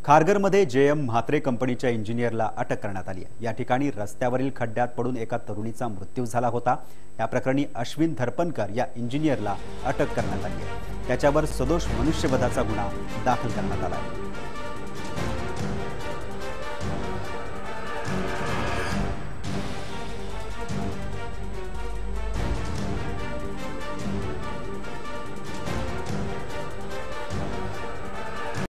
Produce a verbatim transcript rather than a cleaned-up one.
खारघरमध्ये JM Mhatre कंपनीच्या इंजिनियरला अटक करण्यात आली आहे। या ठिकाणी रस्त्यावरील खड्ड्यात पडून एका तरुणीचा मृत्यू झाला होता। या प्रकरणी अश्विन धरपनकर या इंजिनियरला अटक करण्यात आली आहे। त्याच्यावर सदोष मनुष्यवधाचा गुन्हा दाखल करण्यात आला आहे।